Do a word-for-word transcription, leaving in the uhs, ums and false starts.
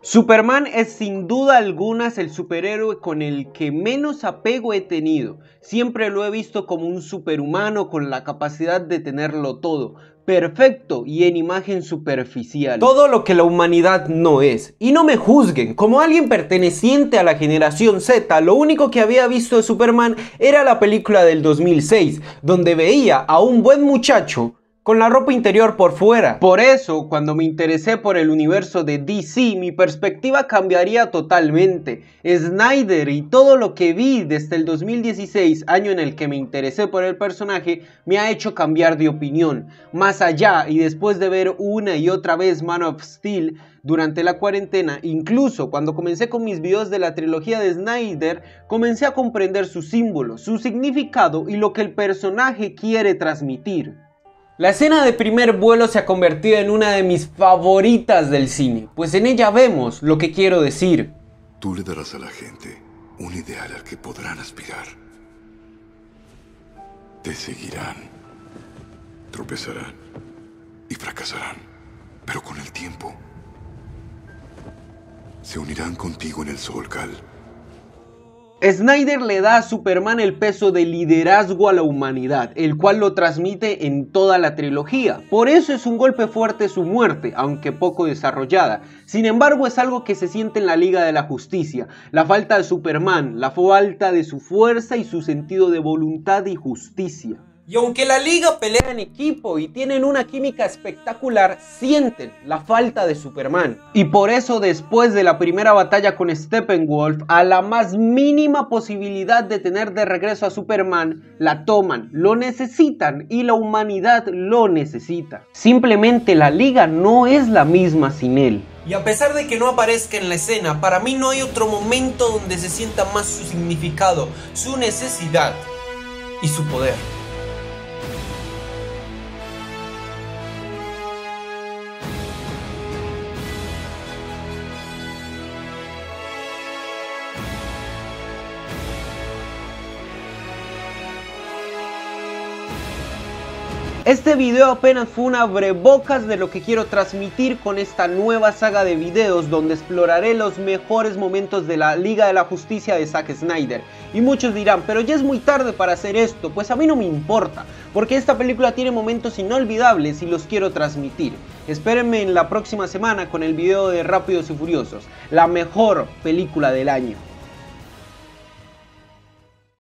Superman es sin duda alguna el superhéroe con el que menos apego he tenido. Siempre lo he visto como un superhumano con la capacidad de tenerlo todo, perfecto y en imagen superficial. Todo lo que la humanidad no es. Y no me juzguen, como alguien perteneciente a la generación Z, lo único que había visto de Superman era la película del dos mil seis, donde veía a un buen muchacho con la ropa interior por fuera. Por eso, cuando me interesé por el universo de D C, mi perspectiva cambiaría totalmente. Snyder y todo lo que vi desde el dos mil dieciséis, año en el que me interesé por el personaje, me ha hecho cambiar de opinión. Más allá, y después de ver una y otra vez Man of Steel durante la cuarentena, incluso cuando comencé con mis videos de la trilogía de Snyder, comencé a comprender sus símbolos, su significado y lo que el personaje quiere transmitir. La escena de primer vuelo se ha convertido en una de mis favoritas del cine, pues en ella vemos lo que quiero decir. Tú le darás a la gente un ideal al que podrán aspirar. Te seguirán, tropezarán y fracasarán, pero con el tiempo se unirán contigo en el Solcal. Snyder le da a Superman el peso de liderazgo a la humanidad, el cual lo transmite en toda la trilogía. Por eso es un golpe fuerte su muerte, aunque poco desarrollada. Sin embargo, es algo que se siente en la Liga de la Justicia. La falta de Superman, la falta de su fuerza y su sentido de voluntad y justicia. Y aunque la liga pelea en equipo y tienen una química espectacular, sienten la falta de Superman. Y por eso después de la primera batalla con Steppenwolf, a la más mínima posibilidad de tener de regreso a Superman, la toman, lo necesitan y la humanidad lo necesita. Simplemente la liga no es la misma sin él. Y a pesar de que no aparezca en la escena, para mí no hay otro momento donde se sienta más su significado, su necesidad y su poder. Este video apenas fue un abrebocas de lo que quiero transmitir con esta nueva saga de videos donde exploraré los mejores momentos de la Liga de la Justicia de Zack Snyder. Y muchos dirán, pero ya es muy tarde para hacer esto. Pues a mí no me importa, porque esta película tiene momentos inolvidables y los quiero transmitir. Espérenme en la próxima semana con el video de Rápidos y Furiosos, la mejor película del año.